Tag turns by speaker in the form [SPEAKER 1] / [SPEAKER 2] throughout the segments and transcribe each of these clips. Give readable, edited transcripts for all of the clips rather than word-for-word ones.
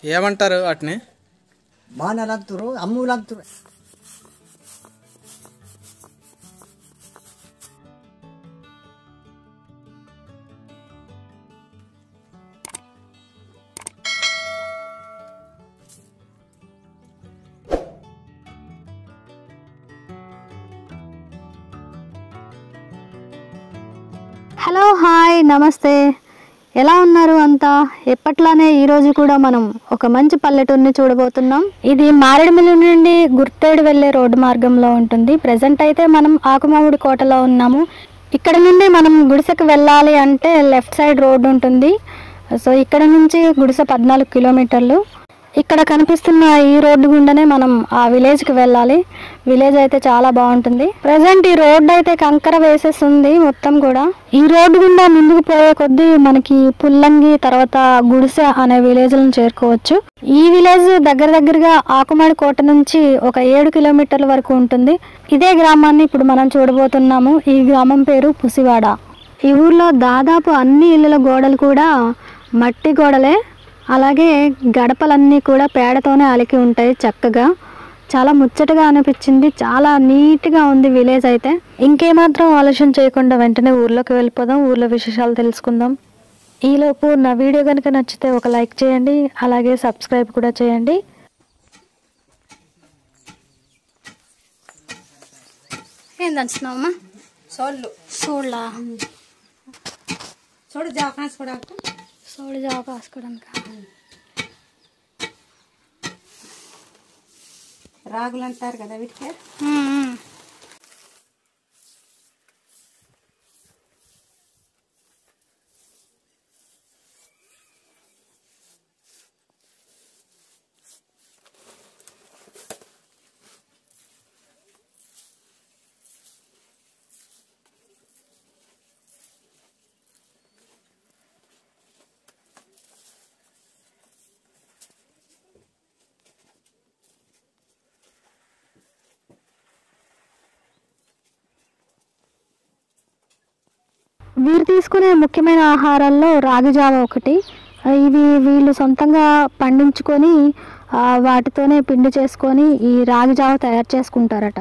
[SPEAKER 1] ఏమంటారు వాటిని?
[SPEAKER 2] బాణలంతురు అమ్ములంతురు.
[SPEAKER 3] Hello, hi, నమస్తే. ఎలా ఉన్నారు అంతా? ఎప్పట్లానే ఈరోజు కూడా మనం ఒక మంచి పల్లెటూరిని చూడబోతున్నాం. ఇది మారేడుమిల్లి నుండి గుర్తేడు వెళ్ళే రోడ్డు మార్గంలో ఉంటుంది. ప్రజెంట్ అయితే మనం ఆకుమామిడి కోటలో ఉన్నాము. ఇక్కడ నుండి మనం గుడిసెకు వెళ్ళాలి అంటే లెఫ్ట్ సైడ్ రోడ్డు ఉంటుంది. సో ఇక్కడ నుంచి గుడిసె 14 కిలోమీటర్లు. ఇక్కడ కనిపిస్తున్న ఈ రోడ్డు గుండానే మనం ఆ విలేజ్కి వెళ్ళాలి. విలేజ్ అయితే చాలా బాగుంటుంది. ప్రజెంట్ ఈ రోడ్డు అయితే కంకర వేసేస్తుంది మొత్తం కూడా. ఈ రోడ్డు గుండా ముందుకు పోయే కొద్దీ మనకి పుల్లంగి తర్వాత గుడిసె అనే విలేజ్లను చేరుకోవచ్చు. ఈ విలేజ్ దగ్గరగా ఆకుమాడి కోట నుంచి ఒక 7 కిలోమీటర్ల వరకు ఉంటుంది. ఇదే గ్రామాన్ని ఇప్పుడు మనం చూడబోతున్నాము. ఈ గ్రామం పేరు పుసివాడ. ఈ ఊర్లో దాదాపు అన్ని ఇళ్ళల గోడలు కూడా మట్టి గోడలే. అలాగే గడపలన్నీ కూడా పేడతోనే అలికి ఉంటాయి చక్కగా. చాలా ముచ్చటగా అనిపించింది. చాలా నీట్గా ఉంది విలేజ్ అయితే. ఇంకేమాత్రం ఆలస్యం చేయకుండా వెంటనే ఊర్లోకి వెళ్ళిపోదాం. ఊర్లో విశేషాలు తెలుసుకుందాం. ఈలోపు నా వీడియో కనుక నచ్చితే ఒక లైక్ చేయండి, అలాగే సబ్స్క్రైబ్ కూడా చేయండి.
[SPEAKER 4] ఏం దంచుతున్నావమ్మా? సోళ్ళా
[SPEAKER 5] సోడు జావ కాసుకోవడానికి.
[SPEAKER 4] సోడు జావ కాసుకోవడానికి.
[SPEAKER 5] రాగులు అంటారు కదా వీటికి.
[SPEAKER 3] వీరు తీసుకునే ముఖ్యమైన ఆహారాల్లో రాగి జావ ఒకటి. ఇవి వీళ్ళు సొంతంగా పండించుకొని వాటితోనే పిండి చేసుకొని ఈ రాగి జావ తయారు చేసుకుంటారట.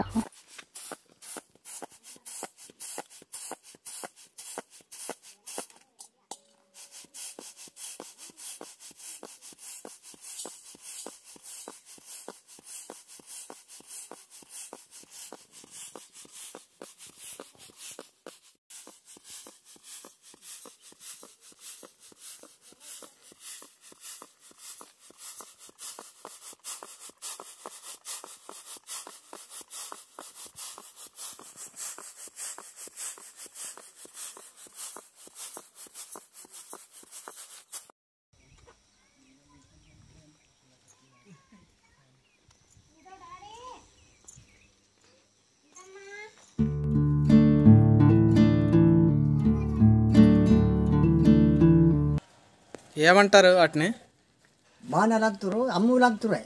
[SPEAKER 1] ఏమంటారు వాటిని?
[SPEAKER 2] బాణలంతురు అమ్ములంతురే.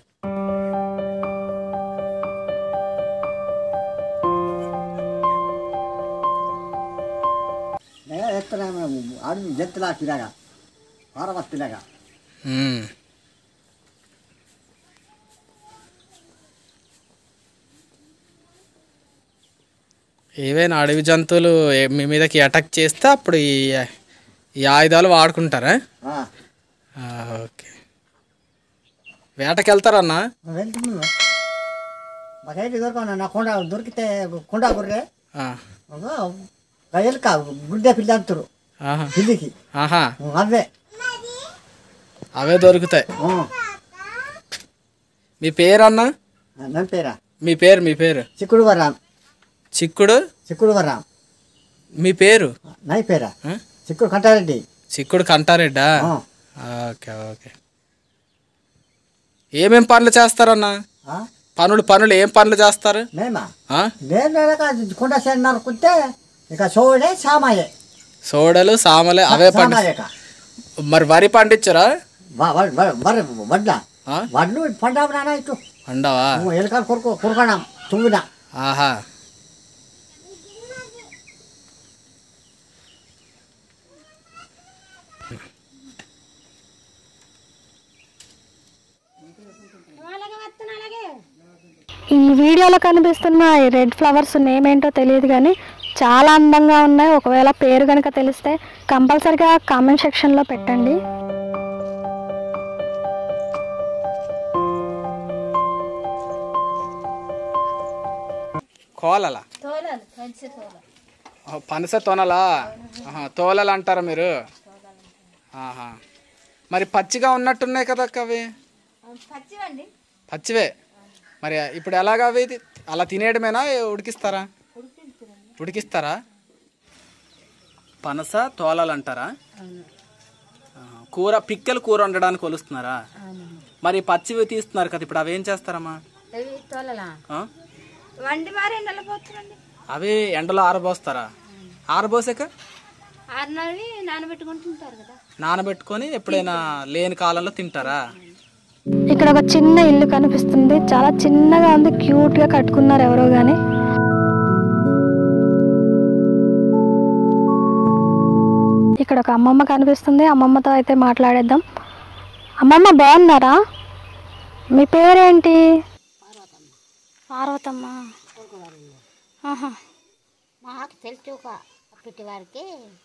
[SPEAKER 2] అడుగు జంతులా తిరగా పారవత్తిలాగా.
[SPEAKER 1] ఏవైనా అడవి జంతువులు మీ మీదకి అటాక్ చేస్తే అప్పుడు ఈ ఆయుధాలు వాడుకుంటారా? ఓకే. వేటకి వెళ్తారన్నా?
[SPEAKER 2] వెళ్తున్నాను. మాకైతే దొరకను. నా కొండ దొరికితే కొండ గుర్రే ఎలుక గుడ్డ పిల్లి అంటారు పిల్లికి.
[SPEAKER 1] అవే దొరుకుతాయి. మీ పేరు అన్నా?
[SPEAKER 2] నా పేరా?
[SPEAKER 1] మీ పేరు?
[SPEAKER 2] చిక్కుడు వరాం.
[SPEAKER 1] చిక్కుడు
[SPEAKER 2] వరాం.
[SPEAKER 1] మీ పేరు?
[SPEAKER 2] నా పేరా చిక్కుడు కంటారెడ్డి.
[SPEAKER 1] చిక్కుడు కంటారెడ్డా? ఓకే. ఏమేం పనులు చేస్తారన్నా? పనులు ఏం పనులు చేస్తారు?
[SPEAKER 2] మేమా నేను కొండ చేను నరుకుంటే ఇక
[SPEAKER 1] సోడలు సామలే అవే పండి. మరి వరి పండించరా?
[SPEAKER 2] వడ్లు పండావు నాన్న. ఇటు
[SPEAKER 1] పండవా?
[SPEAKER 2] ఎలుకలు కొరకడం తువ్వునా.
[SPEAKER 1] ఆహా.
[SPEAKER 3] వీడియోలో కనిపిస్తున్న ఈ రెడ్ ఫ్లవర్స్ నేమ్ ఏంటో తెలియదు కానీ చాలా అందంగా ఉన్నాయి. ఒకవేళ పేరు కనుక తెలిస్తే కంపల్సరిగా కామెంట్ సెక్షన్లో పెట్టండి.
[SPEAKER 1] కోలలా పనస తోనలా తోలలు అంటారా మీరు? మరి పచ్చిగా ఉన్నట్టున్నాయి కదా అవి? పచ్చివే. మరి ఇప్పుడు ఎలాగా అవి అలా తినేయడమేనా ఉడికిస్తారా? ఉడికిస్తారా? పనస తోలలు అంటారా? కూర పిక్కలు కూర వండడానికి కొలుస్తున్నారా? మరి పచ్చివి తీస్తున్నారు కదా, ఇప్పుడు అవి ఏం చేస్తారమ్మా? అవి ఎండలో ఆరబోస్తారా? ఆరబోసాక నానబెట్టుకొని ఎప్పుడైనా లేని కాలంలో తింటారా?
[SPEAKER 3] ఇక్కడ ఒక చిన్న ఇల్లు కనిపిస్తుంది. చాలా చిన్నగా ఉంది, క్యూట్ గా కట్టుకున్నారు ఎవరో గాని. ఇక్కడ ఒక అమ్మమ్మ కనిపిస్తుంది. అమ్మమ్మతో అయితే మాట్లాడేద్దాం. అమ్మమ్మ బాగున్నారా? మీ పేరేంటి?
[SPEAKER 4] పార్వతమ్మ.
[SPEAKER 6] మాకు తెలిసి ఒక అప్పటి వారికి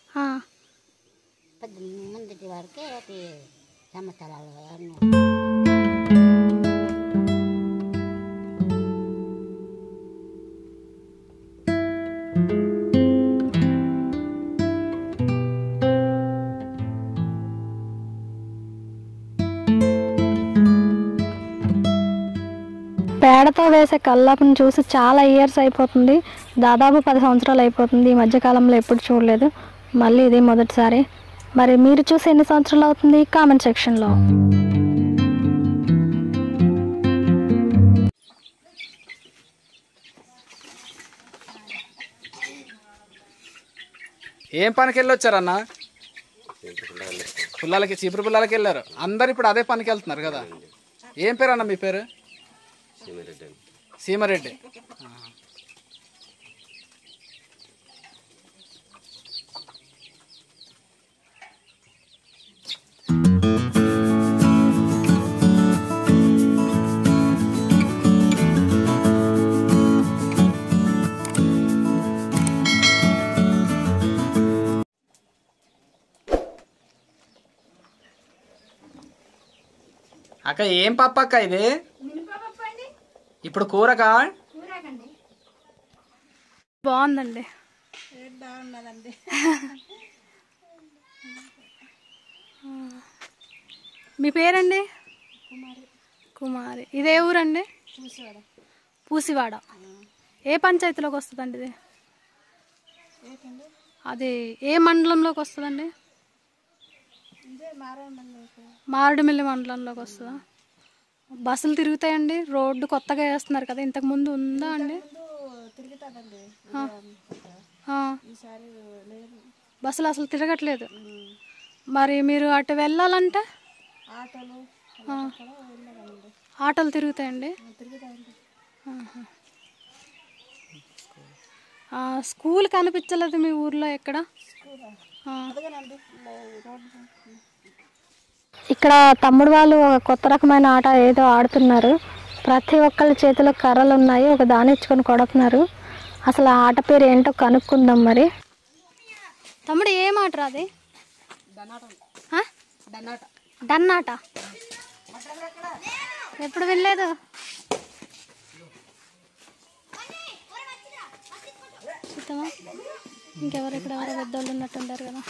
[SPEAKER 6] ముందటి వారికి ఒక సంవత్సరాలు.
[SPEAKER 3] పేడతో వేసే కల్లాపుని చూసి చాలా ఇయర్స్ అయిపోతుంది. దాదాపు 10 సంవత్సరాలు అయిపోతుంది. ఈ మధ్యకాలంలో ఎప్పుడు చూడలేదు, మళ్ళీ ఇది మొదటిసారి. మరి మీరు చూసి ఎన్ని సంవత్సరాలు అవుతుంది కామెంట్ సెక్షన్లో.
[SPEAKER 1] ఏం పనికి వెళ్ళి వచ్చారన్నా? పుల్లలకి, చీపురు పుల్లలకి వెళ్ళారు అందరు. ఇప్పుడు అదే పనికి వెళ్తున్నారు కదా. ఏం పేరు అన్న మీ పేరు? సీమారెడ్డి. అక్క ఏం పప్పు అక్క ఇది? ఇప్పుడు కూరకా?
[SPEAKER 4] బాగుందండి. మీ పేరండి? కుమారి. ఇదే ఊరండి? పూసివాడ. ఏ పంచాయతీలోకి వస్తుందండి ఇది? అది ఏ మండలంలోకి వస్తుందండి? మారేడుమిల్లి మండలంలోకి వస్తుందా? బస్సులు తిరుగుతాయండి? రోడ్డు కొత్తగా వేస్తున్నారు కదా, ఇంతకు ముందు ఉందా అండి? బస్సులు అసలు తిరగట్లేదు. మరి మీరు అటు వెళ్ళాలంటే ఆటోలు తిరుగుతాయండి? స్కూల్ కనిపించలేదు మీ ఊర్లో ఎక్కడ?
[SPEAKER 3] ఇక్కడ తమ్ముడు వాళ్ళు ఒక కొత్త రకమైన ఆట ఏదో ఆడుతున్నారు. ప్రతి ఒక్కళ్ళ చేతిలో కర్రలు ఉన్నాయి, ఒక దాని ఇచ్చుకొని కొడుతున్నారు. అసలు ఆ ఆట పేరు ఏంటో కనుక్కుందాం. మరి
[SPEAKER 4] తమ్ముడు ఏం ఆట రాది? డన్నాట. ఎప్పుడు వెళ్ళలేదు. చూద్దామా? ఇంకెవరు ఇక్కడ ఎవరో పెద్దోళ్ళు ఉన్నట్టుంటారు కదా.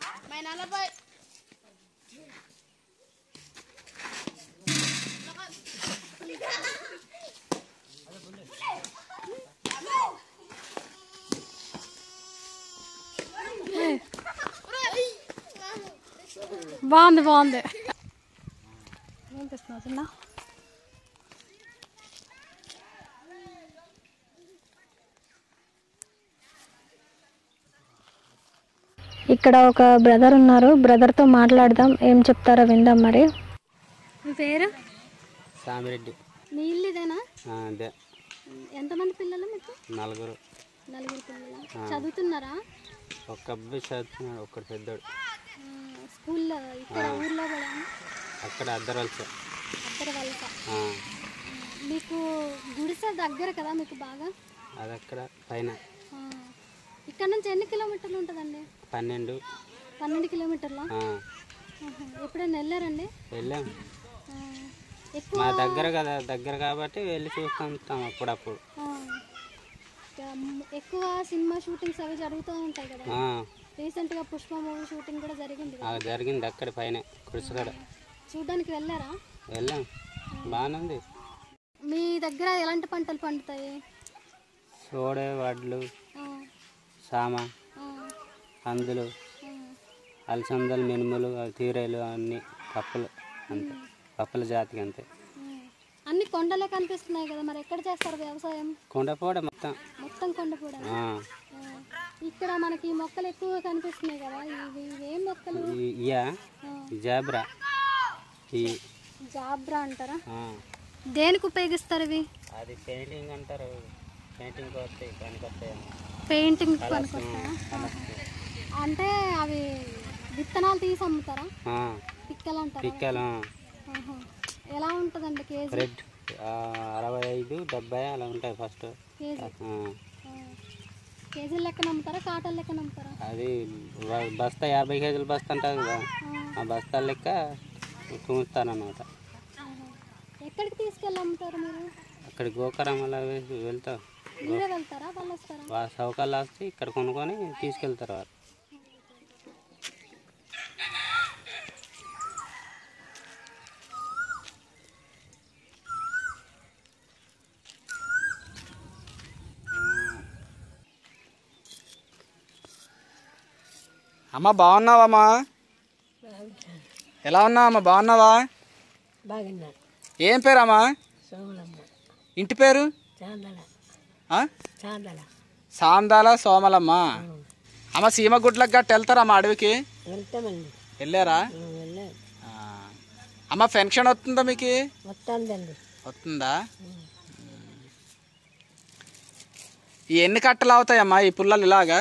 [SPEAKER 4] బాగుంది బాగుంది. ఏం తెస్తున్నావు చిన్న?
[SPEAKER 3] ఇక్కడ ఒక బ్రదర్ ఉన్నారు, బ్రదర్తో మాట్లాడదాం, ఏం చెప్తారో విందాం. మరి
[SPEAKER 4] మీ పేరు?
[SPEAKER 7] సామిరెడ్డి.
[SPEAKER 4] మీ ఇల్లు ఇదేనా?
[SPEAKER 7] అదే.
[SPEAKER 4] ఎంతమంది పిల్లలు మీకు?
[SPEAKER 7] నలుగురు
[SPEAKER 4] పిల్లలు. చదువుతున్నారా?
[SPEAKER 7] ఒక అబ్బాయి చదువుతున్నాడు, ఒక్కడు పెద్దోడు.
[SPEAKER 4] స్కూల్లో ఇక్కడ ఊర్లో కూడా?
[SPEAKER 7] అక్కడ అద్దరు వలస.
[SPEAKER 4] అద్దరు వలస.
[SPEAKER 3] మీకు గుడిసె దగ్గర కదా మీకు బాగా?
[SPEAKER 7] అది అక్కడ పైన
[SPEAKER 3] ఇక్కడ నుంచి ఎన్ని కిలోమీటర్లు ఉంటుందండి?
[SPEAKER 7] 12
[SPEAKER 3] కిలోమీటర్ల. ఎప్పుడైనా వెళ్ళారండి?
[SPEAKER 7] వెళ్ళాం.
[SPEAKER 3] ఎక్కువ
[SPEAKER 7] మా దగ్గర కదా, దగ్గర కాబట్టి వెళ్ళి చూస్తుంటాం అప్పుడప్పుడు.
[SPEAKER 3] ఎక్కువ సినిమా షూటింగ్స్ అవి జరుగుతూ ఉంటాయి కదా. రీసెంట్గా పుష్ప మూవీ షూటింగ్ కూడా జరిగింది కదా.
[SPEAKER 7] జరిగింది అక్కడ పైన కుడిసగడ.
[SPEAKER 3] చూడడానికి వెళ్ళారా?
[SPEAKER 7] వెళ్ళాం, బాగానే ఉంది.
[SPEAKER 3] మీ దగ్గర ఎలాంటి పంటలు పండుతాయి?
[SPEAKER 7] సోడే, వడ్లు, సామ, కందులు, అలసందలు, మినుములు, తీరేలు, అన్ని పప్పులు, అంతే. పప్పుల జాతికి అంతే.
[SPEAKER 3] అన్ని కొండలే కనిపిస్తున్నాయి కదా, మరి ఎక్కడ చేస్తారు వ్యవసాయం?
[SPEAKER 7] కొండపోడ మొత్తం
[SPEAKER 3] కొండపోడ. ఇక్కడ మనకి మొక్కలు ఎక్కువ కనిపిస్తున్నాయి కదా, ఇవి ఏం మొక్కలు?
[SPEAKER 7] జాబ్రా.
[SPEAKER 3] జాబ్రా అంటారా? దేనికి ఉపయోగిస్తారు ఇవి?
[SPEAKER 7] అది పెయింటింగ్ అంటారు. పెయింటింగ్ వస్తాయి, పనికొస్తాయి.
[SPEAKER 3] పెయింటింగ్ పనికొస్తాయా? అంటే అవి విత్తనాలు తీసి అమ్ముతారా? పిక్కలు అంటారా?
[SPEAKER 7] పిక్కలు.
[SPEAKER 3] ఎలా ఉంటుందండి కేజీ?
[SPEAKER 7] రెడ్ 65, 70 అలా ఉంటాయి ఫస్ట్.
[SPEAKER 3] కేజీల లెక్కన అమ్ముతారా, కాటల లెక్కన అమ్ముతారా?
[SPEAKER 7] అది బస్తా 50 కేజీల బస్తా ఉంటుంది కదా, ఆ బస్తాల లెక్క తుంచుతారన్నమాట.
[SPEAKER 3] ఎక్కడికి తీసుకెళ్ళి అమ్ముతారు మీరు?
[SPEAKER 7] అక్కడ గోకరం అలా వెళ్తాం.
[SPEAKER 3] మీరే వెళ్తారా, వాళ్ళు వస్తారా?
[SPEAKER 7] సౌకర్యాలు వస్తే ఇక్కడ కొనుక్కొని తీసుకెళ్తారు వాళ్ళు.
[SPEAKER 1] అమ్మ బాగున్నావమ్మా? ఎలా ఉన్నావమ్మా? బాగున్నావా?
[SPEAKER 5] బాగున్నా.
[SPEAKER 1] ఏం పేరమ్మా?
[SPEAKER 5] సోమలమ్మ.
[SPEAKER 1] ఇంటి పేరు?
[SPEAKER 5] చాందల. చాందల.
[SPEAKER 1] సాందాల సోమలమ్మ. అమ్మ సీమగుడ్లకు గట్ట వెళ్తారమ్మా అడవికి?
[SPEAKER 5] వెళ్తామండి.
[SPEAKER 1] వెళ్ళారా?
[SPEAKER 5] వెళ్ళాం.
[SPEAKER 1] అమ్మ పెన్షన్ వస్తుందా మీకు?
[SPEAKER 5] వస్తుందండి.
[SPEAKER 1] వస్తుందా? ఈ ఎన్ని కట్టలు అవుతాయమ్మా ఈ పుల్లలు ఇలాగా?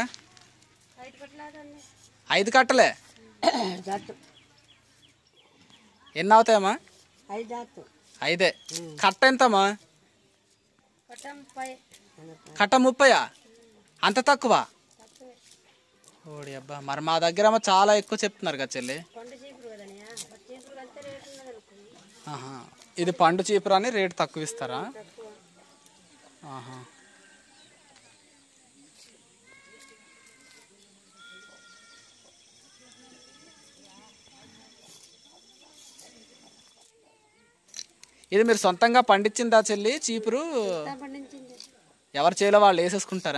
[SPEAKER 1] 5 కట్టలే. ఎన్ని అవుతాయమ్మా? 5. కట్ట ఎంతమ్మా? కట్ట 30. అంత తక్కువ? ఓడి అబ్బా, మరి మా దగ్గర చాలా ఎక్కువ చెప్తున్నారు కదా చెల్లి. ఇది పండు చీపురు అని రేటు తక్కువ ఇస్తారా? ఇది మీరు సొంతంగా పండించిందా చెల్లి చీపురు? ఎవరు చేలో వాళ్ళు వేసేసుకుంటారా?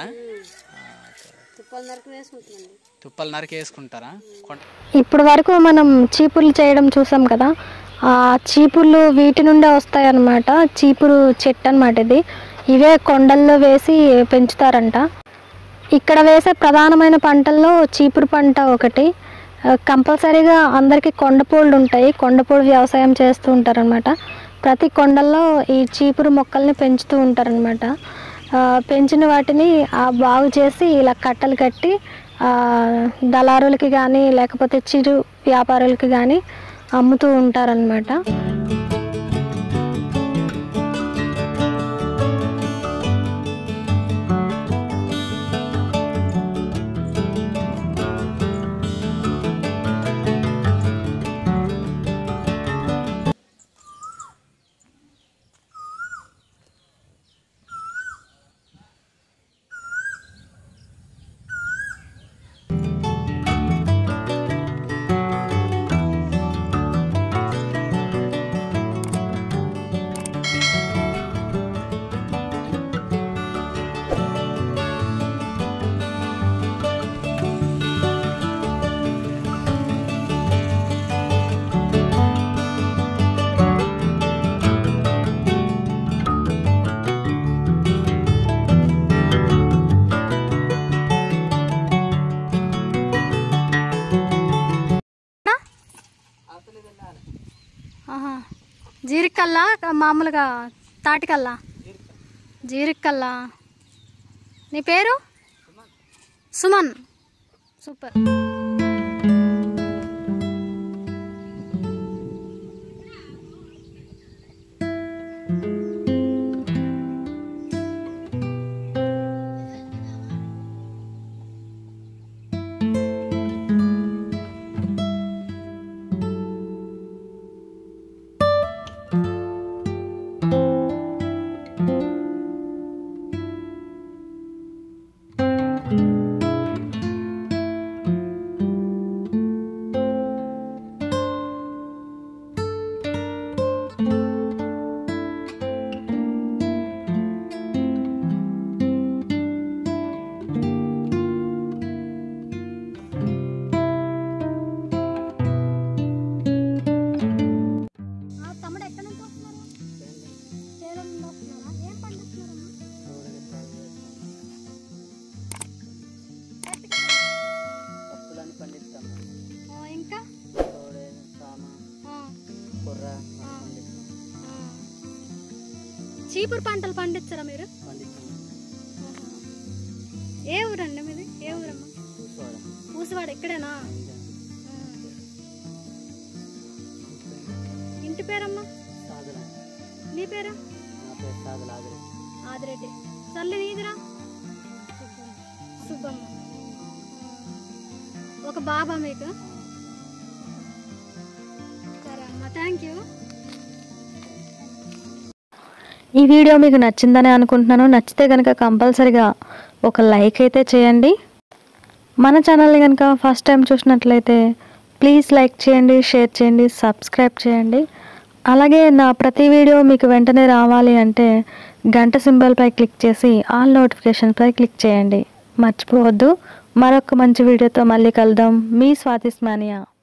[SPEAKER 1] తుప్పల నరికి వేసుకుంటారా?
[SPEAKER 3] ఇప్పటి వరకు మనం చీపుర్లు చేయడం చూసాం కదా. ఆ చీపుర్లు వీటి నుండే వస్తాయి అన్నమాట. చీపురు చెట్టు అన్నమాట ఇది. ఇవే కొండల్లో వేసి పెంచుతారంట. ఇక్కడ వేసే ప్రధానమైన పంటల్లో చీపురు పంట ఒకటి. కంపల్సరీగా అందరికీ కొండపూళ్ళు ఉంటాయి. కొండపూడి వ్యవసాయం చేస్తూ ఉంటారనమాట. ప్రతి కొండల్లో ఈ చీపురు మొక్కల్ని పెంచుతూ ఉంటారనమాట. పెంచిన వాటిని బాగు చేసి ఇలా కట్టలు కట్టి దళారులకి కానీ లేకపోతే చిరు వ్యాపారులకి కానీ అమ్ముతూ ఉంటారనమాట. జీరికల్లా మామూలుగా తాటికల్లా? జీరికల్లా. నీ పేరు? సుమన్. సూపర్.
[SPEAKER 4] చీపురు పంటలు పండించరా మీరు?
[SPEAKER 7] పండించాము.
[SPEAKER 4] ఏ ఊరండి మీది? ఏ ఊరమ్మా? పూసవాడ ఇక్కడేనా? ఇంటి పేరమ్మా? నీ పేరా? ఆదిరెడ్డి. తల్లి నీదిరా? సుబ్బమ్మ. ఒక బాబా మీకు? సరే అమ్మా, థ్యాంక్ యూ.
[SPEAKER 3] ఈ వీడియో మీకు నచ్చిందని అనుకుంటున్నాను. నచ్చితే కనుక కంపల్సరిగా ఒక లైక్ అయితే చేయండి. మన ఛానల్ని కనుక ఫస్ట్ టైం చూసినట్లయితే ప్లీజ్ లైక్ చేయండి, షేర్ చేయండి, సబ్స్క్రైబ్ చేయండి. అలాగే నా ప్రతి వీడియో మీకు వెంటనే రావాలి అంటే గంట సింబల్పై క్లిక్ చేసి ఆల్ నోటిఫికేషన్పై క్లిక్ చేయండి. మర్చిపోవద్దు. మరొక మంచి వీడియోతో మళ్ళీ కలుద్దాం. మీ స్వాతిస్మానియా.